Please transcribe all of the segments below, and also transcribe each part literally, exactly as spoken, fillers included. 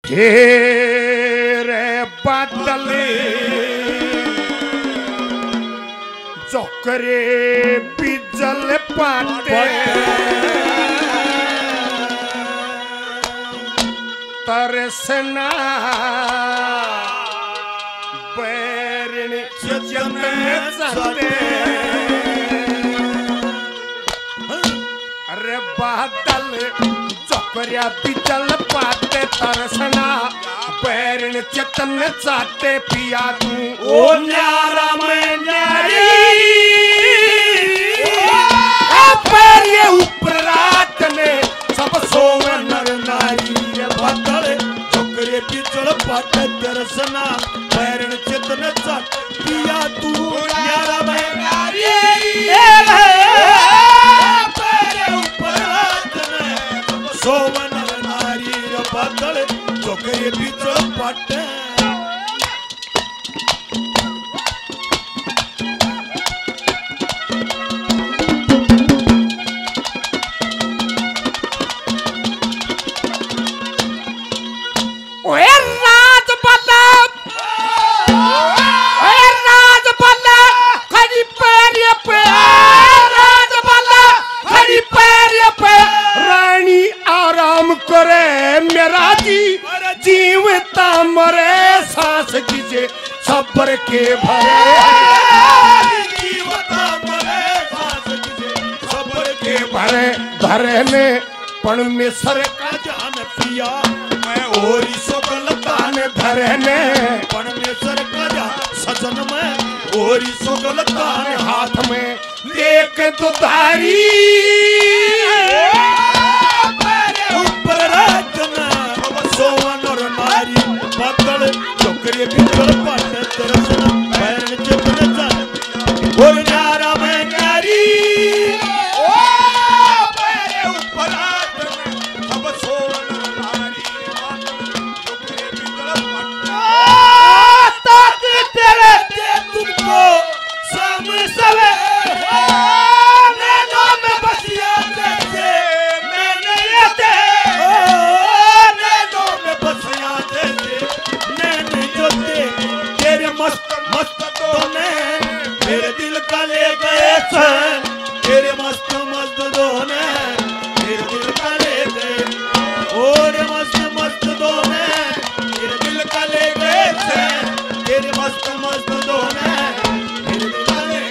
हेरे बादल चौकरे बिजल पाटे तरसना बैरनी चलते अरे बादल चौकरिया बिजल पाटे तरसना बैरन चतन चाटे पिया तू ओ न्यारा में न्यारी पैर ऊपर रात ने सब सोवे नर नारी बादल चौकरिया बिजल पाटे तरसना बैरन चतन चाटे पिया तू न्यारा में न्यारी सोवन नारी बादल चौकरे बीच पटे ओए राज बल्लभ ओए राज बल्लभ खड़ी पैर पे राज बल्लभ खड़ी पैर पे रानी आराम करे मेरा जी जीवता मरे सांस कीजे सब्र के भरे जीवता मरे सांस कीजे सब्र के भरे भरे ने पण में सर का जान पिया मैं ओरी सोगल तान धरे ने पण में सर का जान सजन में ओरी सोगल तान हाथ में देख तो धारी ऊपर राजना सोवन और नारी बादल चौकरे बिजल पाटे तरसना बैरन चतन चाटे और न्यारा में न्यारी ओ पैरे ऊपर राजना सब सोवन और नारी बादल चौकरे बिजल पाटे ताकि तेरे दे तुमको सामने सवे नैनों में बसिया जैसे मैंने ये दे नैनों में बसिया जैसे नैने जो दे तेरे मस्त मस्त दोने मेरे दिल का ले गए चैन तेरे मस्त मस्त दोने मेरे दिल का ले गए और मस्त मस्त दोने मेरे दिल का ले गए चैन तेरे मस्त मस्त दोने मेरे दिल का ले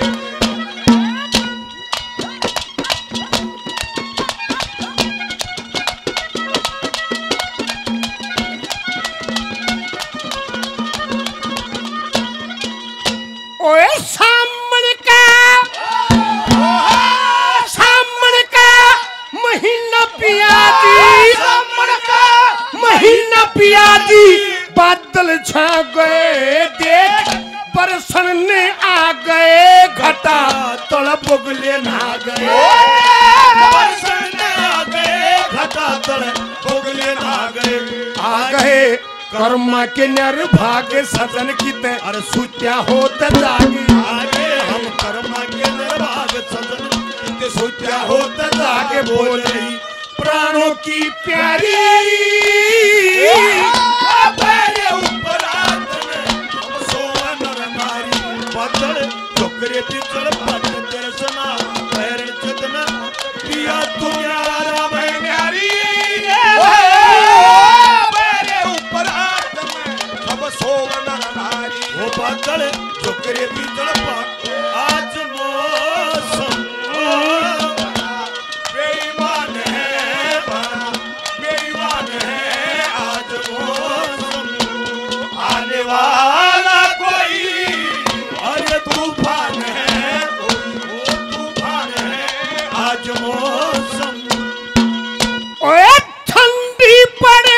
ओए सामने का सामने का महीना पियादी सामने का महीना पियादी बादल छा गए देख बरसन ने आ गए घटा तल बगले ना गए बरसन ने आ गए घटा तल बगले ना गए आ गए कर्मा के नर भाग्य सजन किते अरे सुत्या होत जागे आगे हम कर्मा के नर भाग्य सजन किते सुत्या होत जागे बोले प्राणों की प्यारी पैरे ऊपर आतने सोवन और नारी बादल चौकरे बिजल पाटे तरसना बैरन चतन पिया तू न्यारा में न्यारी सोवन नारी वो बादल चौकरे बिजल पाटे आज मौसम बेईमान है बेईमान है आज मौसम आने वाला कोई अरे तूफान है वो तूफान है आज मौसम ओए ठंडी पड़े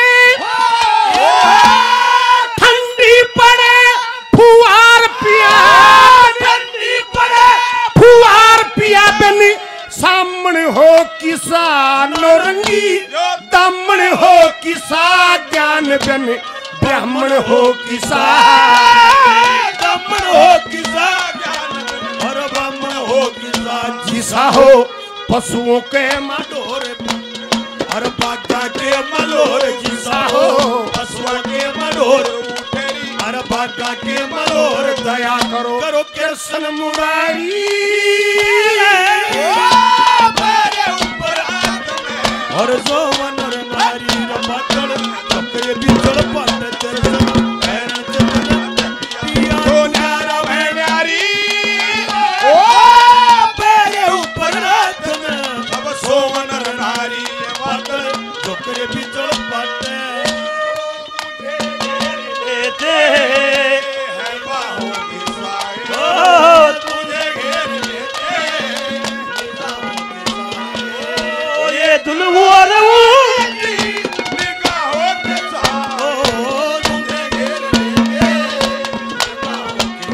सामने हो किसा नौरंगी दामन हो किसा ज्ञान बन ब्राह्मण हो किसा दामन हो किसा ज्ञान और ब्राह्मण हो किसा जिसा हो पशुओं के मडोर और बाजा के मलोर जिसा हो पशुओं का के मरोर दया करो करो कृष्ण मुरारी मेरे ऊपर हाथ में और जो मनर नारी बादल चक्र बिचड़ पट तेरे पैरण चंदन पिया तो न्यारा मैं न्यारी ओ मेरे ऊपर हाथ में अब सो मनर नारी बादल चक्र बिचड़ पट देते है बाहों की साए ओ तुझे घेर लेते ओ ये दुल्हुआ रहू निगाहों के साए ओ तुझे घेर लेते निगाहों के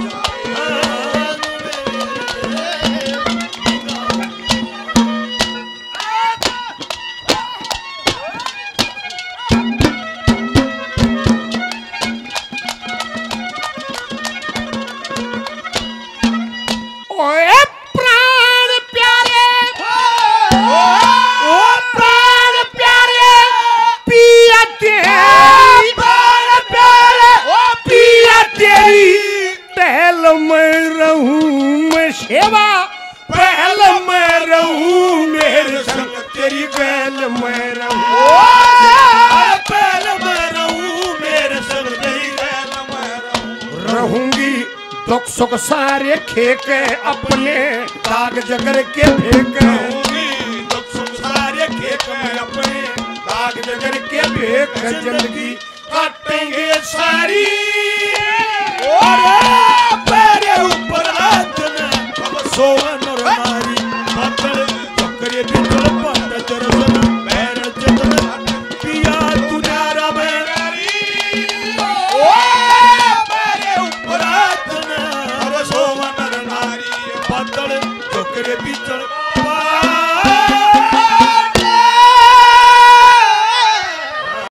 ओए प्राण प्यारे ओ प्राण प्यारे पिया तेरी प्राण प्यारे ओ पिया तेरी पहल मैं रहूं मैं सेवा पहल मैं रहूं मेरे संग तेरी पहल मैं रहूं पहल मैं रहूं मेरे संग तेरी पहल मैं रहूं रहूंगी दुख सुख सारे खेके अपने दाग जगर के फेंके दुख सुख सारे खेत में अपने दाग जगर के फेंक जिंदगी काटेंगे सारी और मेरे ऊपर हाथ में अब सोवन और मारी बादल चक्रे बिचड़ पट तेरे सन पैर चंदन पिया तू न्यारा मैं ओ मेरे ऊपर हाथ में अब सोवन और नारी बादल चक्रे बिचड़